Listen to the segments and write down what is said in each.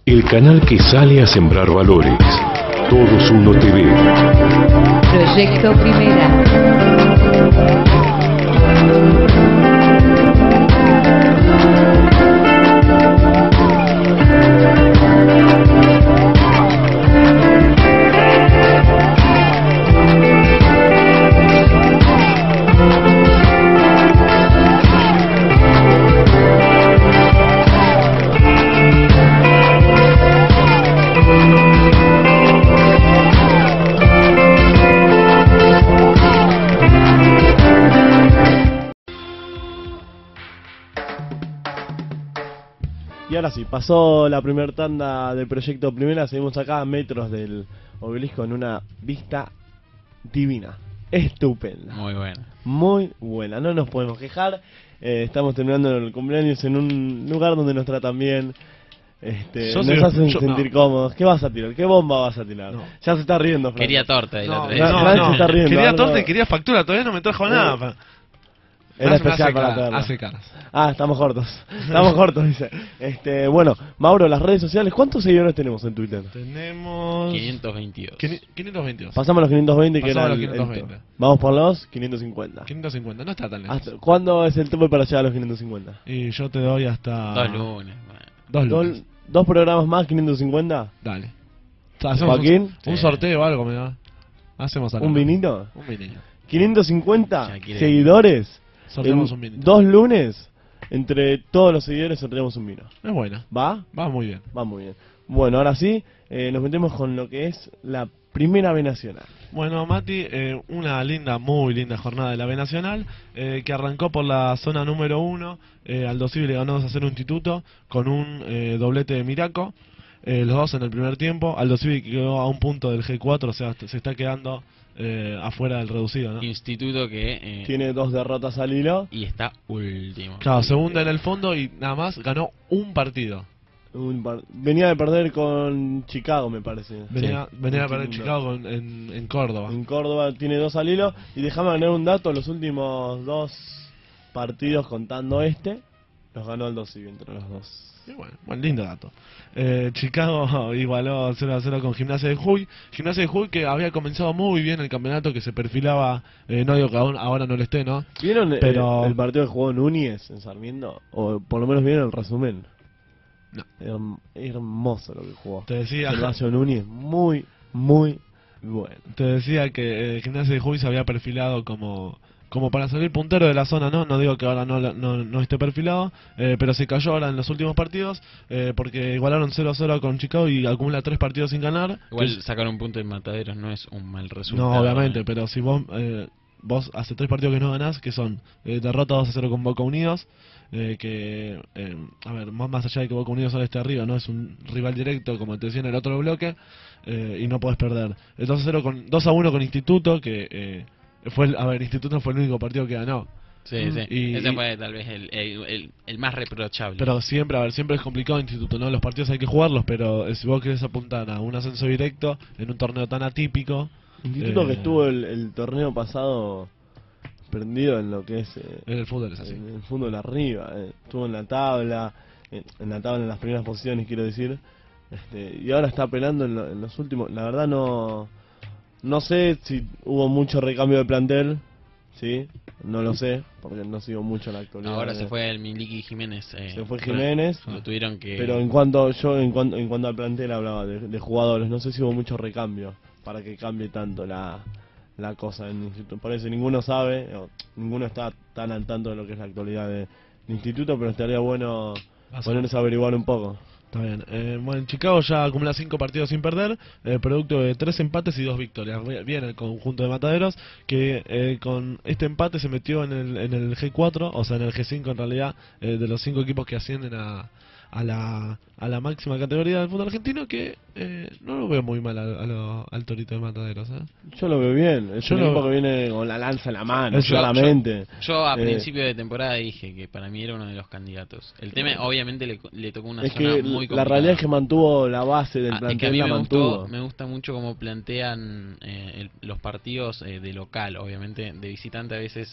El canal que sale a sembrar valores. Todos Uno TV. Proyecto Primera. Y ahora sí, pasó la primera tanda del Proyecto Primera, seguimos acá a metros del obelisco en una vista divina, estupenda. Muy buena. Muy buena, no nos podemos quejar, estamos terminando el cumpleaños en un lugar donde nos tratan bien, nos hacen sentir cómodos. ¿Qué vas a tirar? ¿Qué bomba vas a tirar? No. Ya se está riendo, Fran. Quería torta y la otra vez. Se está riendo. Quería torta y quería factura, todavía no me trajo nada. Era especial para Perla. Hace caras. Ah, estamos cortos. Estamos cortos, dice. Bueno, Mauro, las redes sociales, ¿cuántos seguidores tenemos en Twitter? Tenemos 522. 522. Pasamos a los 520, que era los 520. Vamos por los 550. 550, no está tan lejos. ¿Cuándo es el tope para llegar a los 550? Y yo te doy hasta 2 lunes. Bueno. 2 lunes. ¿Dos programas más, 550? Dale. Hacemos Joaquín, un sorteo o algo, me da. Hacemos algo. ¿Un vinito? Un vinito. 550 seguidores. Sorteamos un vinito. 2 lunes, entre todos los seguidores sorteamos un vino. Es buena. ¿Va? Va muy bien. Va muy bien. Bueno, ahora sí, nos metemos con lo que es la primera B Nacional. Bueno, Mati, una linda, muy linda jornada de la B Nacional, que arrancó por la zona número 1. Aldo Civi le ganó 2 a 0 Instituto con un doblete de Miraco. Los dos en el primer tiempo. Aldo Civi quedó a un punto del G4, o sea, se está quedando afuera del reducido, ¿no? Instituto que tiene 2 derrotas al hilo y está último. Claro, segunda en el fondo y nada más ganó un partido. Venía de perder con Chicago, me parece. Venía a perder en Chicago en Córdoba. En Córdoba tiene 2 al hilo. Y déjame ganar un dato: los últimos 2 partidos contando los ganó Aldo Civi entre los dos. Y bueno, lindo dato. Chicago igualó 0 a 0 con Gimnasia de Jujuy. Gimnasia de Jujuy que había comenzado muy bien el campeonato, que se perfilaba, no digo que ahora no lo esté, ¿no? ¿Vieron el partido que jugó Núñez en Sarmiento? O por lo menos vieron el resumen. No. Hermoso lo que jugó. Te decía Gervasio Núñez, muy, muy bueno. Te decía que Gimnasia de Jujuy se había perfilado como para salir puntero de la zona, no digo que ahora no esté perfilado, pero se cayó ahora en los últimos partidos, porque igualaron 0 a 0 con Chicago y acumula 3 partidos sin ganar. Igual sacar un punto en Mataderos no es un mal resultado. No, obviamente, pero si vos hace 3 partidos que no ganás, que son derrota 2 a 0 con Boca Unidos, a ver, más allá de que Boca Unidos ahora esté arriba, no es un rival directo como te decía en el otro bloque, y no podés perder. 2 a 1 con Instituto, que Instituto fue el único partido que ganó. Sí. Ese fue tal vez el más reprochable. Pero siempre es complicado Instituto, ¿no? Los partidos hay que jugarlos, pero si vos querés apuntar a un ascenso directo en un torneo tan atípico. Instituto que estuvo el torneo pasado prendido en lo que es en el fútbol, es así. En el fútbol arriba, estuvo en la tabla, en las primeras posiciones, quiero decir, y ahora está peleando en los últimos. La verdad no sé si hubo mucho recambio de plantel, ¿sí? No lo sé, porque no sigo mucho la actualidad. Ahora se fue el Miliki Jiménez. Se fue Jiménez. Lo tuvieron que... Pero en cuanto al plantel hablaba de jugadores, no sé si hubo mucho recambio para que cambie tanto la cosa en el instituto. Por eso ninguno sabe, ninguno está tan al tanto de lo que es la actualidad del instituto, pero estaría bueno ponerse a averiguar un poco. Está bien. Bueno, Chicago ya acumula 5 partidos sin perder, producto de 3 empates y 2 victorias. Bien el conjunto de Mataderos, que con este empate se metió en el G4, o sea en el G5 en realidad, de los 5 equipos que ascienden a la máxima categoría del fútbol argentino, que no lo veo muy mal al Torito de Mataderos. Yo lo veo bien, es un equipo que viene con la lanza en la mano, claramente. Yo a principio de temporada dije que para mí era uno de los candidatos. El tema obviamente le tocó una zona muy complicada. La realidad es que mantuvo la base del plantel, es que a mí me gusta mucho cómo plantean los partidos de local, obviamente de visitante a veces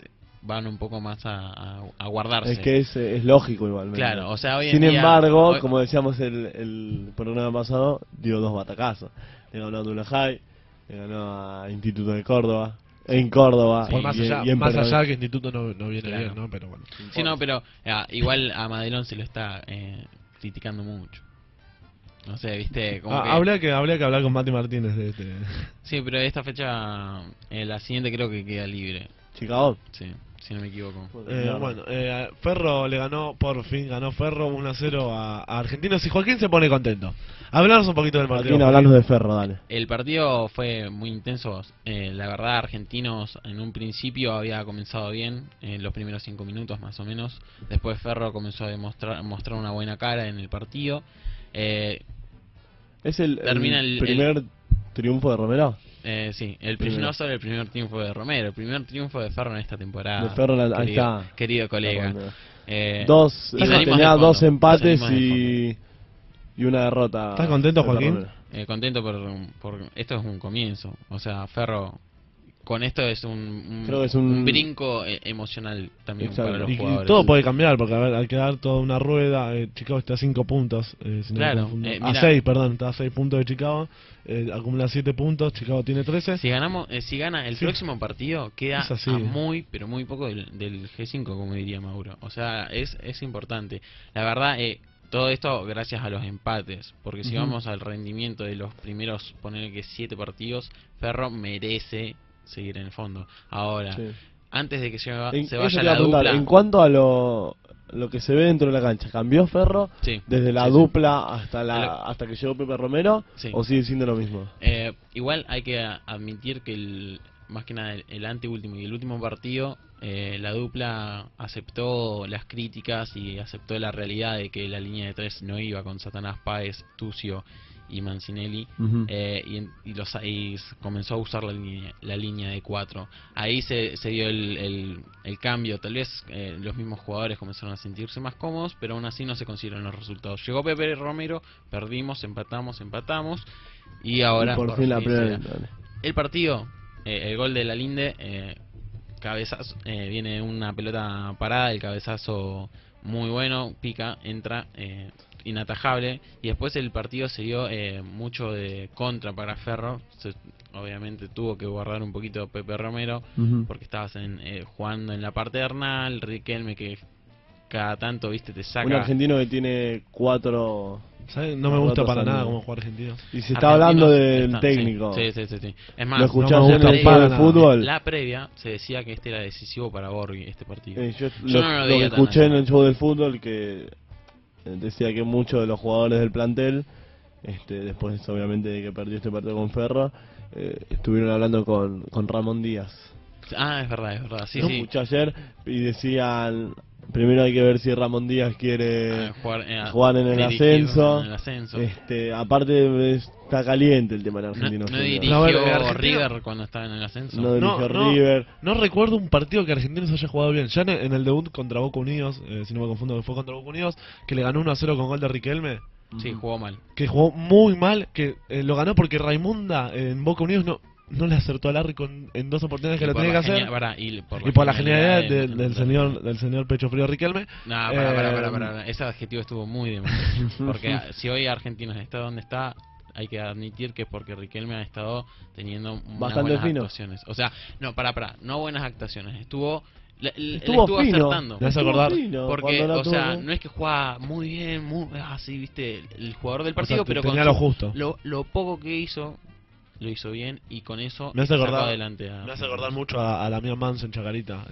van un poco más a guardarse. Es que es lógico igualmente. Claro, o sea, hoy en Sin día... embargo, hoy- como decíamos el programa pasado, dio 2 batacazos. Le ganó a Tula High, le ganó a Instituto de Córdoba, en Córdoba. Por más allá, y en más Pergamino. allá que Instituto no viene Claro. bien, ¿no? Pero bueno. Sí, no, pero igual a Madelón se lo está criticando mucho. No sé, viste, como que... Habría que hablar con Mati Martínez de este. Sí, pero esta fecha, la siguiente creo que queda libre. Chicago. Sí, si no me equivoco. Ferro le ganó, por fin ganó Ferro 1-0 a Argentinos y Joaquín se pone contento. Hablanos un poquito del partido. Martín, hablando de Ferro, dale. El partido fue muy intenso. La verdad, Argentinos en un principio había comenzado bien, en los primeros 5 minutos más o menos. Después Ferro comenzó a mostrar una buena cara en el partido. ¿Es el Termina primer triunfo de Romero? Sí, Primero. no solo el primer triunfo de Romero, el primer triunfo de Ferro en esta temporada. De Ferro, ahí querido, está. querido colega. Romero. Eh, Dos, y salimos tenía del fondo, 2 empates salimos del y una derrota. ¿Estás contento, de Joaquín? Romero. Contento por esto es un comienzo. O sea, Ferro con esto es Creo que es un brinco emocional también Exacto. para los Y jugadores. todo puede cambiar porque hay que dar toda una rueda. Chicago está a 5 puntos. Si no me Claro, confundo. mira. A 6, perdón. Está a 6 puntos de Chicago. Acumula 7 puntos. Chicago tiene 13. Si ganamos, si gana el Sí. próximo partido, queda Es así. a muy, pero muy poco del G5, como diría Mauro. O sea, es importante. La verdad, todo esto gracias a los empates. Porque si Ujú. vamos al rendimiento de los primeros, poner que 7 partidos, Ferro merece seguir en el fondo. Ahora, Sí. antes de que se Eso vaya te iba a la preguntar, dupla... en cuanto a lo que se ve dentro de la cancha, ¿cambió Ferro Sí, desde la sí, sí. dupla hasta Lo- hasta que llegó Pepe Romero? Sí. ¿O sigue siendo lo mismo? Igual hay que admitir que más que nada el anteúltimo y el último partido, la dupla aceptó las críticas y aceptó la realidad de que la línea de 3 no iba con Satanás Páez, Tucio y Mancinelli. Ujú. Y comenzó a usar la línea de 4. Ahí se dio el cambio. Tal vez los mismos jugadores comenzaron a sentirse más cómodos, pero aún así no se consiguieron los resultados. Llegó Pepe Romero, perdimos, empatamos y ahora Y por fin la se primera. da. El partido, el gol de la Linde, cabezazo, viene una pelota parada, el cabezazo muy bueno, pica, entra, inatajable, y después el partido se dio mucho de contra para Ferro. Obviamente tuvo que guardar un poquito Pepe Romero Ujú. porque estabas jugando en la paternal, Riquelme que cada tanto, viste, te saca. Un argentino que tiene 4... ¿Sabes? No me gusta Cuatro para nada años. cómo juega Argentino. Y se está hablando del Argentinos técnico. Sí. Es más, Lo escuché no me ayer gusta en el para juego de nada. fútbol. la previa se decía que este era decisivo para Borghi, este partido. Yo Yo lo, no lo lo veía que tan escuché así. en el show del fútbol que decía que muchos de los jugadores del plantel, después obviamente de que perdió este partido con Ferro, estuvieron hablando con Ramón Díaz. Ah, es verdad, sí, Lo sí. escuché ayer y decían, primero hay que ver si Ramón Díaz quiere jugar en el dirigir ascenso. en el ascenso. Aparte está caliente el tema del No, argentino. no Junior. dirigió No, a ver, Argentina- River cuando estaba en el ascenso. No dirigió No, River. No recuerdo un partido que Argentinos haya jugado bien. Ya en el debut contra Boca Unidos, si no me confundo, que fue contra Boca Unidos, que le ganó 1-0 con gol de Riquelme. Sí, jugó mal. Que jugó muy mal, que lo ganó porque Raimunda en Boca Unidos no le acertó al arco en 2 oportunidades que Y lo por tenía que la hacer. genia- Y por la genialidad del del señor Pecho Frío Riquelme. No, Eh, para. Ese adjetivo estuvo muy de más. Porque si hoy Argentinos está donde está, hay que admitir que es porque Riquelme ha estado teniendo unas Bastante buenas fino. actuaciones. O sea, no, no buenas actuaciones. Le Estuvo estuvo fino. acertando. Me hace acordar. Porque, Cuando la o sea, tuvo. no es que juega muy bien, así, viste, el jugador del O sea, partido, pero tenía con lo justo. lo poco que hizo, lo hizo bien y con eso Me hace sacó acordar, adelante a... me hace acordar mucho a la mía Manso en Chacarita.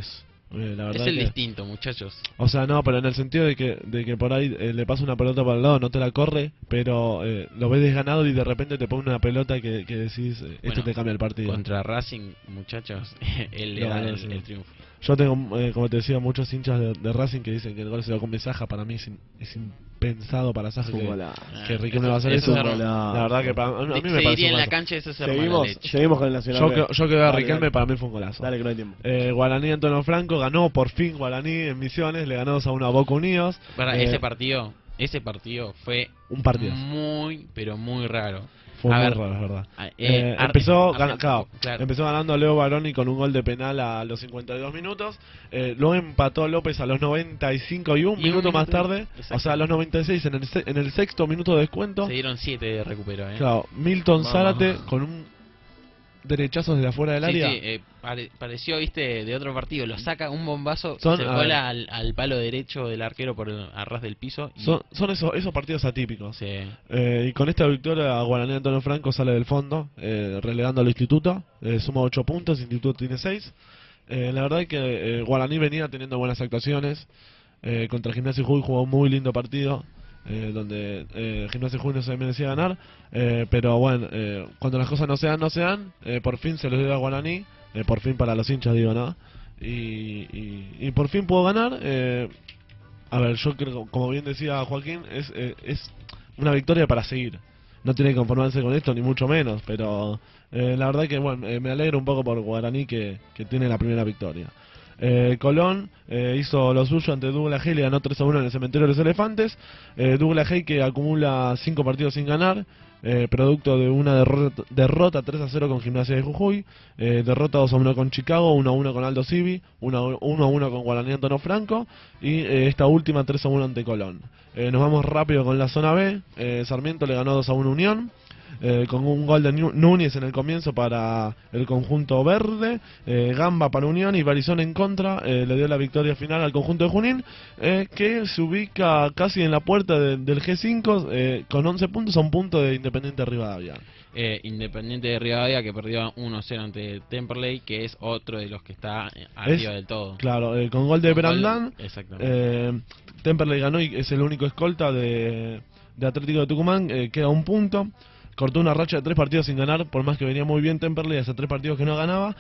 La verdad Es el que- distinto, muchachos. O sea, no, pero en el sentido de que por ahí le pasa una pelota para el lado, no te la corre, pero lo ves desganado y de repente te pone una pelota que decís, esto Bueno, te cambia el partido. Contra Racing, muchachos, él le No, da no, el, sí. el triunfo. Yo tengo, como te decía, muchos hinchas de Racing que dicen que el gol se lo come Saja. Para mí es impensado para Saja Es un que golazo. Riquelme va a hacer eso. es error. La verdad que a mí me Se parece diría un en la golazo. cancha eso es ser mala Seguimos, leche. seguimos con el Nacional. B. Yo que veo a Dale, Riquelme, dale. para mí fue un golazo. Dale que no hay tiempo. Guaraní Antonio Franco ganó por fin Guaraní en Misiones, le ganó 2-1 a Boca Unidos. Para Eh, ese partido fue un partido. muy, pero muy raro. Fue A muy ver, raro, es verdad. Argentina, Claro, claro. empezó ganando Leo Baroni con un gol de penal a los 52 minutos. Luego empató López a los 95 y un minuto más tarde. exacto. O sea, a los 96 en el sexto minuto de descuento. Se dieron 7 de recupero, Claro, Milton Vamos. Zárate con un derechazo desde afuera del Sí, área. sí, pareció, viste, de otro partido. Lo saca un bombazo, Son- se a cola al palo derecho del arquero por a ras del piso. Y, Son esos partidos atípicos. sí. Y con esta victoria, Guaraní Antonio Franco sale del fondo, relegando al Instituto. Suma 8 puntos, Instituto tiene 6. La verdad es que Guaraní venía teniendo buenas actuaciones. Contra Gimnasia y Jujuy jugó un muy lindo partido, donde Gimnasia y Jujuy no se merecía ganar. Pero bueno, cuando las cosas no se dan, por fin se les dio a Guaraní. Por fin para los hinchas, digo, ¿no? Y por fin pudo ganar. A ver, yo creo, como bien decía Joaquín, es una victoria para seguir. No tiene que conformarse con esto, ni mucho menos, pero la verdad que bueno, me alegro un poco por Guaraní que tiene la primera victoria. Colón hizo lo suyo ante Douglas Haig y ganó 3-1 en el Cementerio de los Elefantes. Douglas Haig que acumula 5 partidos sin ganar, producto de una derrota 3-0 con Gimnasia de Jujuy, derrota 2-1 con Chicago, 1-1 con Aldo Civi, 1-1 con Guaraní Antonio Franco y esta última 3-1 ante Colón. Nos vamos rápido con la zona B. Sarmiento le ganó 2-1 Unión, con un gol de Núñez en el comienzo para el conjunto verde, Gamba para Unión y Barizón en contra, le dio la victoria final al conjunto de Junín, que se ubica casi en la puerta del G5 con 11 puntos a un punto de Independiente Rivadavia. Independiente de Rivadavia que perdió 1-0 ante Temperley, que es otro de los que está arriba del todo. Claro, con gol de Con gol- Brandán, exactamente. Temperley ganó y es el único escolta de Atlético de Tucumán, queda un punto. Cortó una racha de 3 partidos sin ganar, por más que venía muy bien Temperley, hace 3 partidos que no ganaba,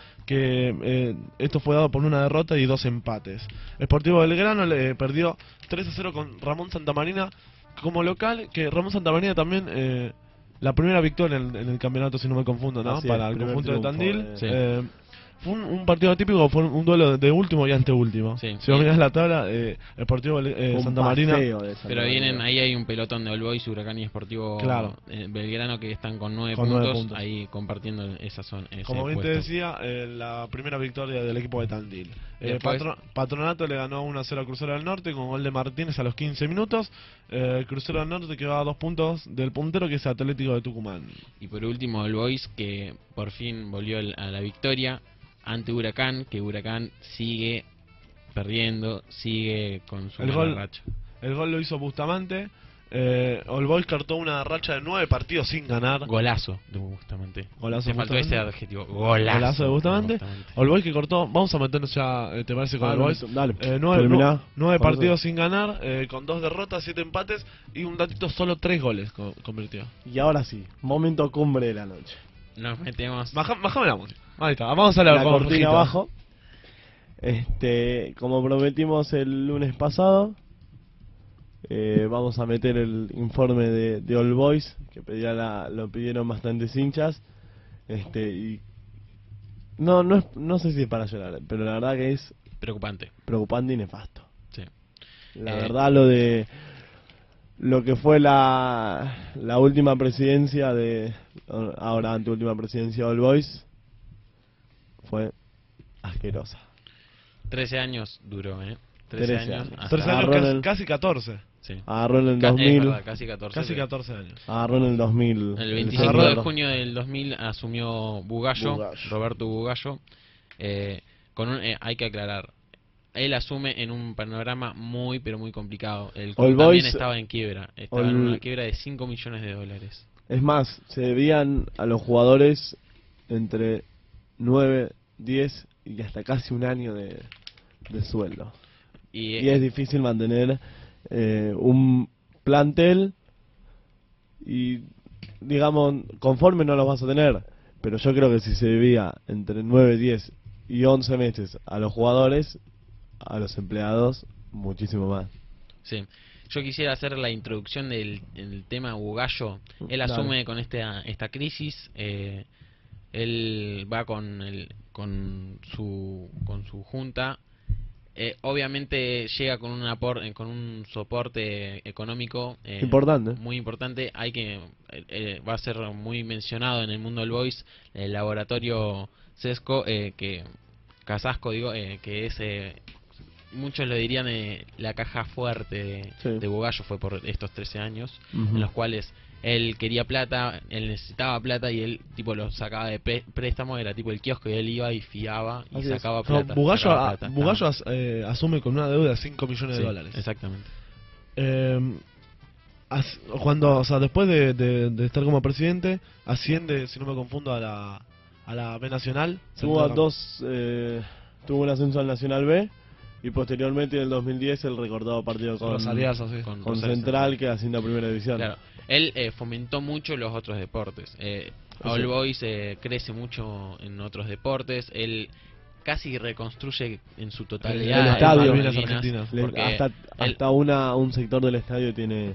que esto fue dado por una derrota y 2 empates. Sportivo Belgrano le perdió 3-0 con Ramón Santamarina como local, que Ramón Santamarina también, la primera victoria en el campeonato, si no me confundo, ¿no? Así Para es, el primer conjunto de triunfo, Tandil. sí. Fue un partido atípico, fue un duelo de último y anteúltimo. Sí. Si vos mirás la tabla, Sportivo Un Santa Marina. paseo de Santa Pero Marina. vienen, ahí hay un pelotón de All Boys, Huracán y Sportivo Claro. Belgrano que están con 9 Con 9 puntos, puntos. ahí compartiendo esa zona. ese Como bien te puesto. decía, la primera victoria del equipo de Tandil. Después- Patronato le ganó 1-0 a Crucero del Norte con gol de Martínez a los 15 minutos. Crucero del Norte quedó a 2 puntos del puntero, que es Atlético de Tucumán. Y por último All Boys que por fin volvió a la victoria ante Huracán, que Huracán sigue perdiendo, sigue con su El mala gol- racha. El gol lo hizo Bustamante. All Boys cartó una racha de 9 partidos sin ganar. Golazo de Bustamante. Golazo Te de faltó Bustamante. ese adjetivo. Golazo, Golazo de Bustamante. All Boys que cortó, vamos a meternos ya, ¿te parece con All Boys? Dale, 9 terminá. partidos sin ganar, con 2 derrotas, 7 empates y un datito, solo 3 goles convirtió. Y ahora sí, momento cumbre de la noche. Nos metemos. Bajame la música. Ahí está, vamos a hablar La con cortina Jorgito. abajo. Como prometimos el lunes pasado, vamos a meter el informe de All Boys, que lo pidieron bastantes hinchas. Y no sé si es para llorar, pero la verdad que es Preocupante. preocupante y nefasto. Sí. La verdad, lo que fue la última presidencia ahora anteúltima presidencia de All Boys, fue asquerosa. 13 años duró, 13 años. años. hasta- 13 años, Agarró en el- casi 14. Sí. Agarró en el Es 2000, verdad, casi 14. Casi sí. 14 años. agarró en el 2000. El 25 Agarró- de junio del 2000 asumió Bugallo, Bugallo. Roberto Bugallo. Hay que aclarar, él asume en un panorama muy pero muy complicado. El club All también Boys- estaba en quiebra, estaba en All- una quiebra de 5 millones de dólares. Es más, se debían a los jugadores entre 9, 10 y hasta casi un año de sueldo. Y es difícil mantener un plantel y, digamos, conforme no los vas a tener. Pero yo creo que si se debía entre 9, 10 y 11 meses a los jugadores, a los empleados, muchísimo más. Sí. Yo quisiera hacer la introducción del el tema Bugallo. Él Dale. asume con esta crisis. Él va con su junta Obviamente llega con con un soporte económico Importante. muy importante. Hay que va a ser muy mencionado en el mundo del voice el laboratorio Sesco, que Casasco digo, que es muchos lo dirían la caja fuerte Sí. de Bugallo fue por estos 13 años Ujú. en los cuales él quería plata, él necesitaba plata y él tipo lo sacaba de préstamo, era tipo el kiosco y él iba y fiaba y Así es. sacaba No, plata. Bugallo, sacaba plata, Bugallo estaba- asume con una deuda de 5 millones Sí, de dólares. exactamente. Cuando, o sea, después de estar como presidente, asciende, si no me confundo, a la B Nacional. Tuvo un ascenso al Nacional B y posteriormente en el 2010 el recordado partido con Rosariazo, sí. Con con Rosario Central que asciende a Primera División. Claro, él fomentó mucho los otros deportes. All Boys crece mucho en otros deportes. Él casi reconstruye en su totalidad El estadio. Malvinas Malvinas, Argentinas. porque Hasta él- un sector del estadio tiene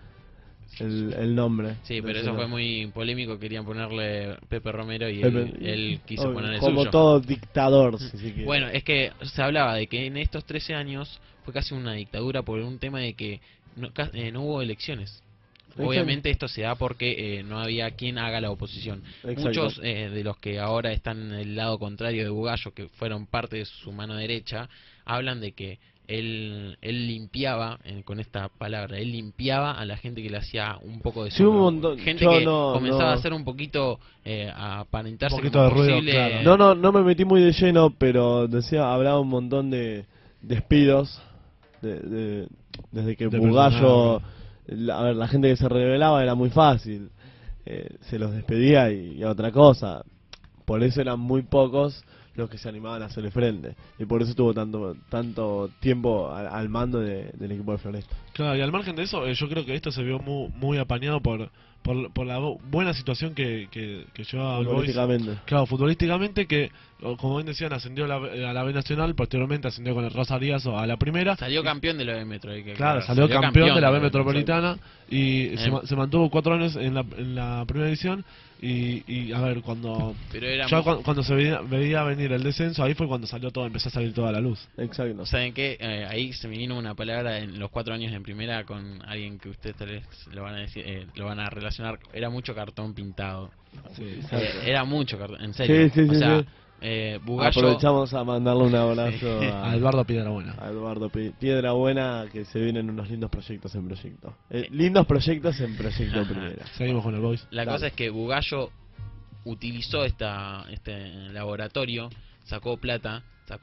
el nombre. sí, del pero eso señor. fue muy polémico. Querían ponerle Pepe Romero y Pepe- él quiso Obvio, poner el como suyo. todo dictador, si se quiere. Bueno, es que se hablaba de que en estos 13 años fue casi una dictadura por un tema de que no hubo elecciones. Exacto. Obviamente esto se da porque no había quien haga la oposición. Exacto. Muchos de los que ahora están en el lado contrario de Bugallo, que fueron parte de su mano derecha, hablan de que él limpiaba, con esta palabra, él limpiaba a la gente que le hacía un poco de Sí, hubo sombra. un montón. Gente Yo que no- comenzaba no- a hacer un poquito, a aparentarse Un poquito como de ruido, posible. claro. No me metí muy de lleno, pero hablaba un montón de despidos desde que De Bugallo, a ver, la gente que se rebelaba era muy fácil, se los despedía y a otra cosa. Por eso eran muy pocos los que se animaban a hacerle frente y por eso estuvo tanto tiempo al mando del equipo de Floresta. Claro, y al margen de eso, yo creo que esto se vio muy apañado por la buena situación que llevaba el Boys. Futbolísticamente. Claro, futbolísticamente que, como bien decían, ascendió a la B Nacional, posteriormente ascendió con el Rosariazo a la primera. Salió campeón de la B Metro. Claro, salió campeón de la B Metropolitana y Exacto. se mantuvo 4 años en la primera división y a ver, cuando Pero era ya muy- cuando se veía venir el descenso, ahí fue cuando empezó a salir toda la luz. Exacto. ¿Saben qué? Ahí se me vino una palabra en los 4 años en primera con alguien que ustedes tal vez lo van a decir, lo van a relacionar. Era mucho cartón pintado. Era mucho cartón, en serio. Sí, sí, o sí, sea, sí. Bugallo, Aprovechamos a mandarle un abrazo A Eduardo Piedrabuena. a Eduardo Piedrabuena, que se vienen unos lindos proyectos en proyecto. Lindos proyectos en proyecto primera. Seguimos con el Boys. la Dale. cosa es que Bugallo utilizó este laboratorio, sacó plata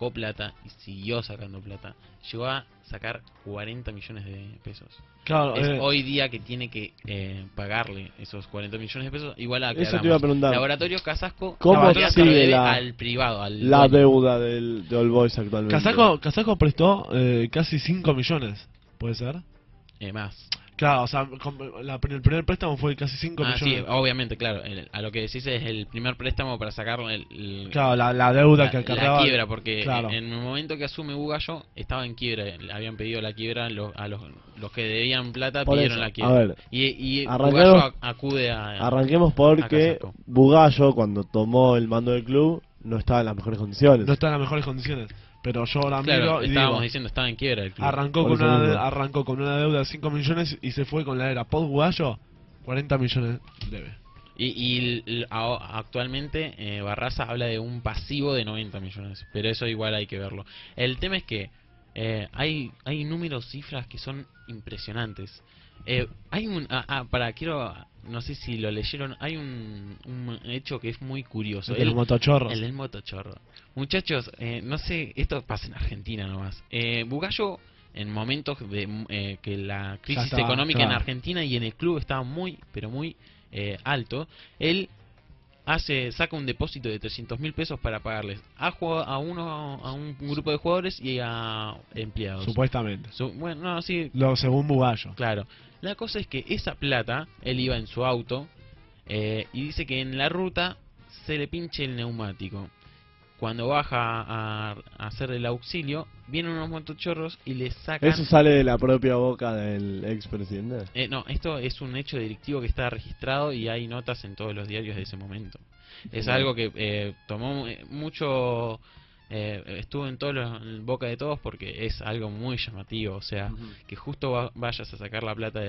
y siguió sacando plata. Llegó a sacar 40 millones de pesos. Claro, Es hoy día que tiene que pagarle esos 40 millones de pesos. Igual a Eso te iba a preguntar. Laboratorio Casasco ¿Cómo que sigue debe la- al privado, al La dueño. deuda de All Boys actualmente. Casaco prestó casi 5 millones, ¿puede ser? Más. Claro, o sea, el primer préstamo fue casi 5 Ah, sí, millones. obviamente, claro. A lo que decís es el primer préstamo para sacar Claro, la deuda que la acarreaba. quiebra, porque claro. en el momento que asume Bugallo estaba en quiebra. Le habían pedido la quiebra, a los que debían plata Por pidieron eso, la quiebra. a ver, y arranquemos- Bugallo acude a... Arranquemos porque Casasco. Bugallo, cuando tomó el mando del club, no estaba en las mejores condiciones. No está en las mejores condiciones. Pero yo ahora Claro, miro y estábamos digo, diciendo, estaba en quiebra el club. arrancó Por con, eso mismo. arrancó con una deuda de 5 millones y se fue con la era post Bugallo, 40 millones debe. Actualmente Barraza habla de un pasivo de 90 millones, pero eso igual hay que verlo. El tema es que hay números, cifras que son impresionantes. Hay no sé si lo leyeron, hay un hecho que es muy curioso. El motochorros. El del motochorro. Muchachos, no sé, esto pasa en Argentina nomás. Bugallo, en momentos de que la crisis estaba, económica claro. en Argentina y en el club estaba muy, pero muy alto, él saca un depósito de 300.000 pesos para pagarles a un grupo de jugadores y a empleados. Supuestamente. Bueno, no, sí, Según Bugallo. claro. La cosa es que esa plata, él iba en su auto y dice que en la ruta se le pinche el neumático. Cuando baja a hacer el auxilio, vienen unos motochorros y le sacan... Eso sale de la propia boca del expresidente. No, esto es un hecho delictivo que está registrado y hay notas en todos los diarios de ese momento. Es Bueno. algo que tomó mucho estuvo en en boca de todos porque es algo muy llamativo, o sea, que justo vayas a sacar la plata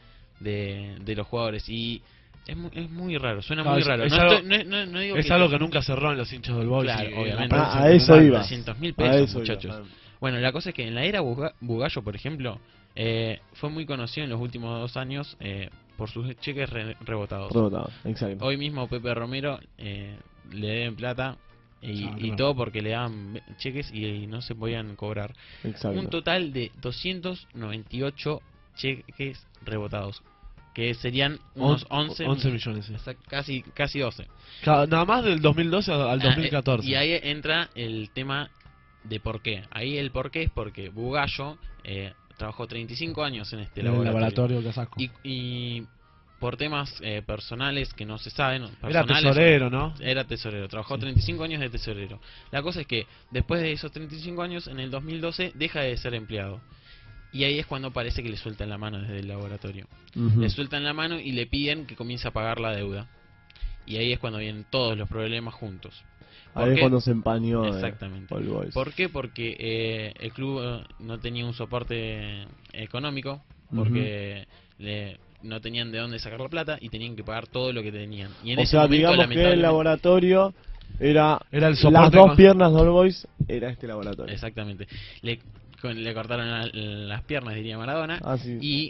de los jugadores y es muy raro, suena muy raro. Es No, algo, no digo es algo que nunca cerró en los hinchas del Boys. Claro, y obviamente. A eso iba. 300.000 A pesos, eso iba. muchachos. Bueno, la cosa es que en la era Bugallo, por ejemplo, fue muy conocido en los últimos 2 años por sus cheques rebotados. Rebotado, exacto. Hoy mismo Pepe Romero le deben plata y todo porque le daban cheques y no se podían cobrar. Exacto. Un total de 298 cheques rebotados, que serían unos 11 millones. Sí. casi 12. Nada más del 2012 al 2014. Y ahí entra el tema de por qué. Ahí el por qué es porque Bugallo trabajó 35 años en este en el laboratorio laboratorio. Casasco. Y por temas personales que no se saben, Era personales, tesorero, ¿no? Era tesorero, trabajó Sí. 35 años de tesorero. La cosa es que después de esos 35 años, en el 2012, deja de ser empleado. Y ahí es cuando parece que le sueltan la mano desde el laboratorio. Le sueltan la mano y le piden que comience a pagar la deuda. Y ahí es cuando vienen todos los problemas juntos. Ahí es cuando se empañó Exactamente. All Boys. ¿Por qué? Porque el club no tenía un soporte económico, porque no tenían de dónde sacar la plata y tenían que pagar todo lo que tenían. Y en O ese sea, momento, digamos que el lamentablemente- laboratorio era Era el las soporte dos piernas de All Boys, era este laboratorio. Exactamente. Le cortaron las piernas, diría Maradona, Ah, sí. y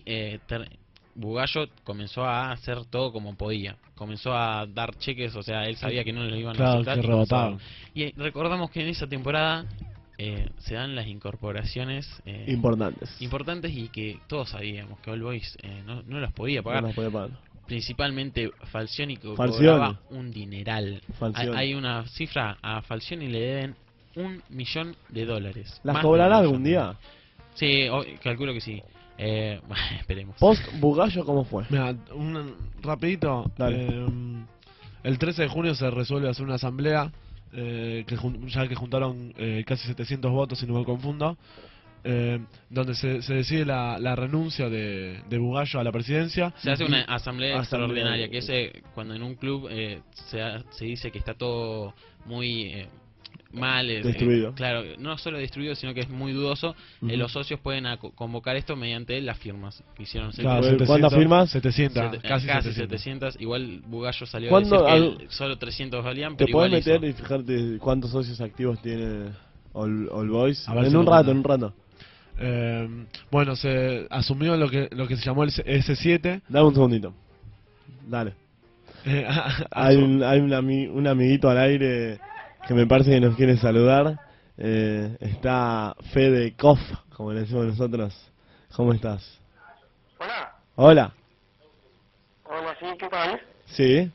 Bugallo comenzó a hacer todo como podía. Comenzó a dar cheques, o sea, él sabía que no los iban a Claro, aceptar. que y comenzó a- rebotaban. Y recordamos que en esa temporada se dan las incorporaciones Importantes. y que todos sabíamos que All Boys no las podía pagar. No nos podía pagar. Principalmente Falcioni, que Falcioni. cobraba un dineral. Falcioni. Hay una cifra, a Falcioni le deben $1 millón. ¿Las Más de cobrará 1 algún millón. día? Sí, calculo que sí. Esperemos. Post Bugallo, ¿cómo fue? Mira, rapidito. Dale. El 13 de junio se resuelve hacer una asamblea, ya que juntaron casi 700 votos, si no me confundo, donde se decide la renuncia de Bugallo a la presidencia. Se hace una asamblea Asamblea. extraordinaria, que es cuando en un club se dice que está todo muy mal, Destruido. claro, no solo destruido, sino que es muy dudoso. Ujú. Los socios pueden convocar esto mediante las firmas que hicieron. Claro, Claro, ¿cuántas firmas? 700, casi 700. 700. Igual Bugallo salió a ¿Cuándo decir que solo 300 valían, ¿Te pero podés igual meter hizo. y fijarte cuántos socios activos tiene All Boys? A ver En si un lo rato, encuentro. en un rato. Bueno, se asumió lo que se llamó el S7. Dame un segundito. Dale. Hay un amiguito al aire que me parece que nos quiere saludar. Está Fede Koff, como le decimos nosotros. ¿Cómo estás? Hola, Hola. hola, sí, ¿qué tal? Sí.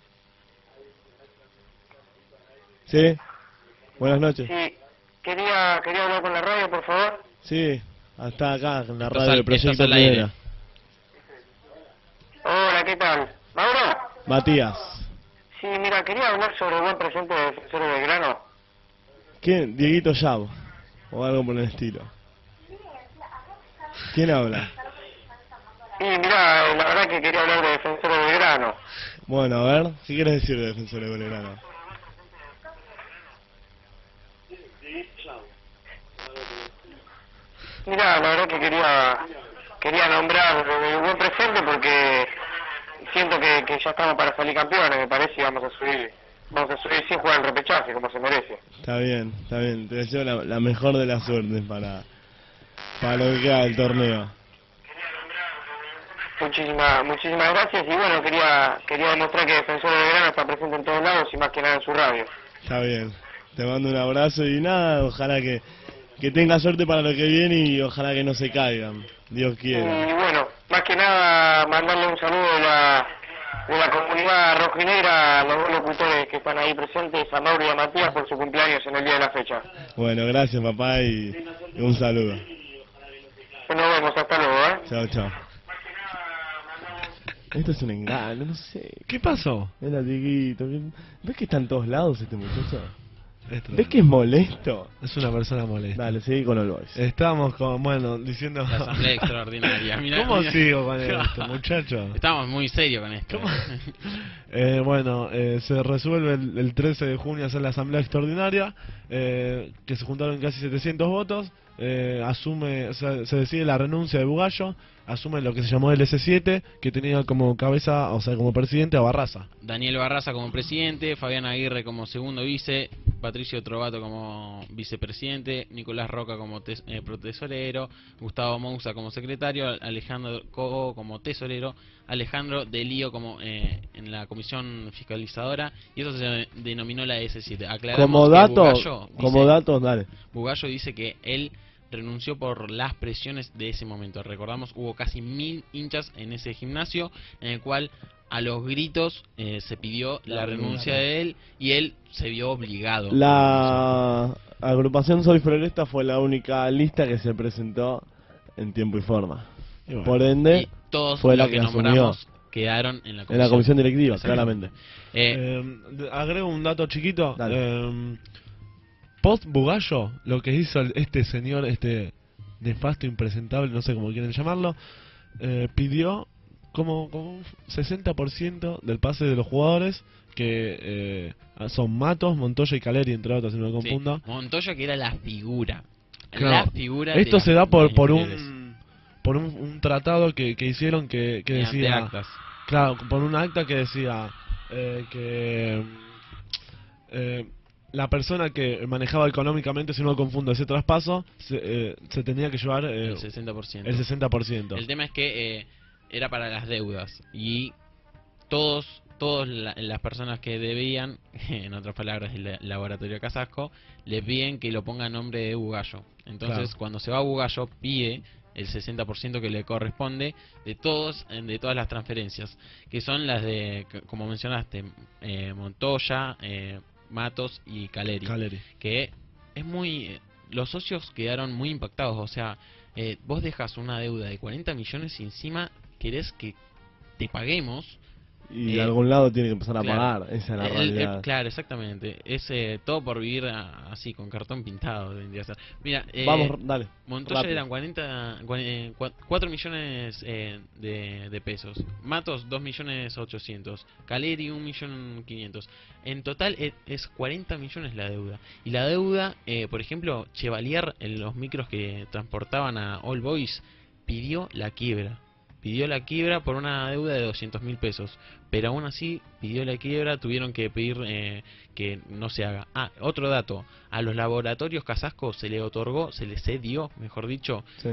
Sí. Buenas noches. Sí, quería hablar con la radio, por favor. Sí. Está acá en la Estás radio del Proyecto estás al aire. Primera. Hola, ¿qué tal? ¿Mauro? Matías. Sí, mira, quería hablar sobre el buen presente de Defensor de Belgrano. ¿Quién? Dieguito Yab. O algo por el estilo. ¿Quién habla? Sí, mira, la verdad que quería hablar de Defensor de Belgrano. Bueno, a ver. ¿Qué quieres decir de Defensor de Belgrano? Mira, la verdad que quería nombrar el buen presente porque siento que ya estamos para salir campeones, me parece, y vamos a subir sin jugar el repechaje, como se merece. Está bien, está bien. Te deseo la mejor de las suertes para lo que queda del torneo. Muchísimas gracias y bueno, quería demostrar que Defensor de Belgrano está presente en todos lados y más que nada en su radio. Está bien. Te mando un abrazo y nada, ojalá que tenga suerte para lo que viene y ojalá que no se caigan. Dios quiera. Y bueno, más que nada mandarle un saludo de la comunidad rojinegra a los dos locutores que están ahí presentes, a Mauro y a Matías, por su cumpleaños en el día de la fecha. Bueno, gracias papá y un saludo. Nos vemos, hasta luego, ¿eh? Chao, chao. Esto es un engaño, no sé. ¿Qué pasó? Era Dieguito. ¿Ves que está en todos lados este muchacho? ¿Ves que es molesto? Es una persona molesta. Dale, seguí con All Boys. Estamos con, bueno, diciendo... La asamblea extraordinaria. Mirá, ¿Cómo mirá. sigo con esto, muchacho? Estamos muy serios con esto. Bueno, se resuelve el 13 de junio hacer la asamblea extraordinaria, que se juntaron casi 700 votos. Se decide la renuncia de Bugallo, asume lo que se llamó el S7, que tenía como cabeza, o sea, como presidente a Barraza. Daniel Barraza como presidente, Fabián Aguirre como segundo vice, Patricio Trovato como vicepresidente, Nicolás Roca como protesorero, Gustavo Mousa como secretario, Alejandro Cogo como tesorero, Alejandro Delío como en la comisión fiscalizadora, y eso se denominó la S7. Aclaramos Como que dato, Bugallo dale. Bugallo dice que él renunció por las presiones de ese momento. Recordamos, hubo casi 1000 hinchas en ese gimnasio, en el cual a los gritos se pidió la renuncia de él, y él se vio obligado. La agrupación Soy Floresta fue la única lista que se presentó en tiempo y forma. Y bueno, Por ende, Y todos fue la los que que asumió nombramos quedaron en en la comisión directiva, Exactamente. claramente. Agrego un dato chiquito. Dale. Post Bugallo, lo que hizo este señor, este nefasto, impresentable, no sé cómo quieren llamarlo, pidió como un 60% del pase de los jugadores, que son Matos, Montoya y Caleri, entre otros, si no me confundo. Sí, Montoya, que era la figura. Claro. La figura Esto de se las- da de las por inferiores. un tratado que hicieron que Mediante decía, actas. claro, por un acta que decía la persona que manejaba económicamente, si no confundo ese traspaso, se tenía que llevar El 60%. el 60%. El tema es que era para las deudas, y todas las personas que debían, en otras palabras el laboratorio Casasco, le piden que lo ponga a nombre de Bugallo. Entonces, Claro. cuando se va a Bugallo, pide el 60% que le corresponde de todas las transferencias, que son las de, como mencionaste, Montoya, Matos y Caleri. Que es muy... los socios quedaron muy impactados. O sea, vos dejas una deuda de 40 millones y encima querés que te paguemos. Y de algún lado tiene que empezar a Claro. pagar, esa es la realidad. Claro, exactamente. Es todo por vivir así, con cartón pintado. Vendría a ser. Mira, Vamos, dale. Montoya rápido. eran 4 millones de pesos. Matos 2.800.000. Caleri 1.500.000. En total es 40 millones la deuda. Y la deuda, por ejemplo, Chevalier, en los micros que transportaban a All Boys, pidió la quiebra. Pidió la quiebra por una deuda de 200.000 pesos. Pero aún así pidió la quiebra, tuvieron que pedir que no se haga. Otro dato. A los laboratorios Casasco se le otorgó, se les cedió, mejor dicho, Sí.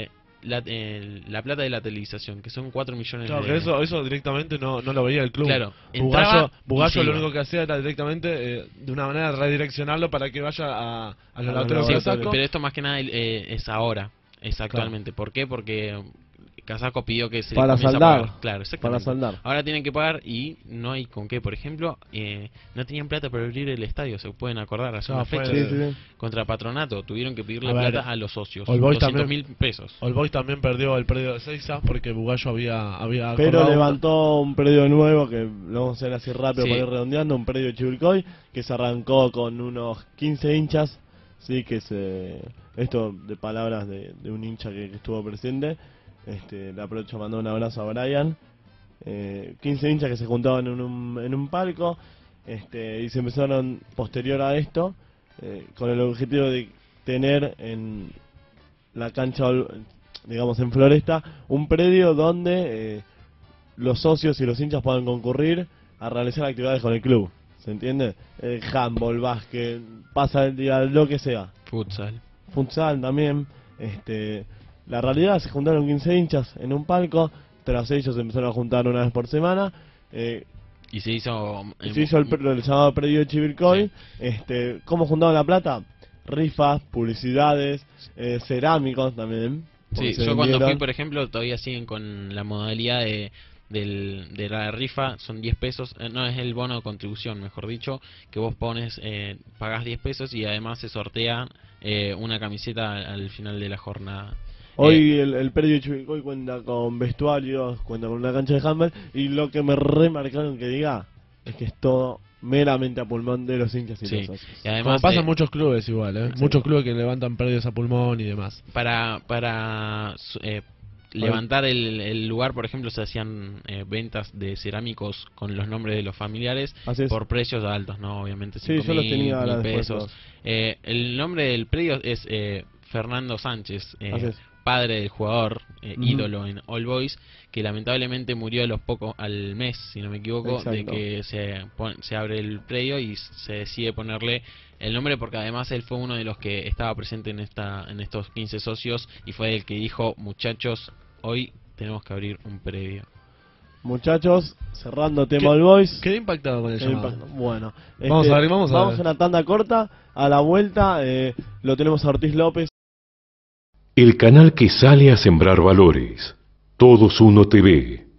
la plata de la televisación, que son 4 millones Claro, de... que eso directamente no lo veía el club. Claro, entraba Bugallo y se lo iba. único que hacía era directamente, de una manera, redireccionarlo para que vaya a los los laboratorios Sí, Casasco. pero esto más que nada es ahora, es actualmente. ¿Por qué? Porque Casasco pidió que se Para le comience a saldar. pagar. Claro, exactamente. Para saldar. Ahora tienen que pagar y no hay con qué. Por ejemplo, no tenían plata para abrir el estadio, se pueden acordar, hace una fue- fecha. Sí, sí, sí. Contra Patronato, tuvieron que pedirle A ver, plata a los socios. All Boys 200.000 pesos. All Boys también perdió el predio de Seiza porque Bugallo había Pero acordado levantó un predio nuevo, que lo vamos a hacer así rápido Sí. para ir redondeando, un predio de Chivilcoy, que se arrancó con unos 15 hinchas, sí, esto de palabras de un hincha que estuvo presente, le aprovecho a mandar un abrazo a Brian, 15 hinchas que se juntaban en un palco, y se empezaron, posterior a esto, con el objetivo de tener en la cancha, digamos en Floresta, un predio donde los socios y los hinchas puedan concurrir a realizar actividades con el club, ¿se entiende? Handball, básquet, pasa el día, lo que sea, Futsal. futsal también. La realidad, se juntaron 15 hinchas en un palco, tras ellos se empezaron a juntar una vez por semana, Y se hizo... y se hizo el llamado predio de Chivilcoy. ¿Cómo juntaban la plata? Rifas, publicidades, cerámicos también. porque Sí, se yo cuando vendieron. fui, por ejemplo, todavía siguen con la modalidad de la rifa, son 10 pesos, no, es el bono de contribución, mejor dicho, que vos pones, pagás 10 pesos y además se sortea una camiseta al final de la jornada. Hoy el predio de Chivilcoy cuenta con vestuarios, cuenta con una cancha de handball, y lo que me remarcaron que diga es que es todo meramente a pulmón de los hinchas y Sí. los socios. Y Como además, pasa en muchos clubes igual, Exacto. muchos clubes que levantan predios a pulmón y demás. para levantar el lugar, por ejemplo, se hacían ventas de cerámicos con los nombres de los familiares Así es. por precios altos, ¿no? Obviamente Sí, yo los 5.000, tenía ahora 1.000 después pesos. los- El nombre del predio es Fernando Sánchez, Así es. padre del jugador, Ujú. ídolo en All Boys, que lamentablemente murió al mes, si no me equivoco, de Exacto. que se abre el predio y se decide ponerle el nombre, porque además él fue uno de los que estaba presente en estos 15 socios y fue el que dijo: muchachos, hoy tenemos que abrir un predio. Muchachos, cerrando tema ¿Qué- All Boys. Quedé impactado con el Quedé llamado. impactado. Bueno, Vamos a ver, vamos a ver. a una tanda corta. A la vuelta lo tenemos a Ortiz López. El canal que sale a sembrar valores. Todos Uno TV.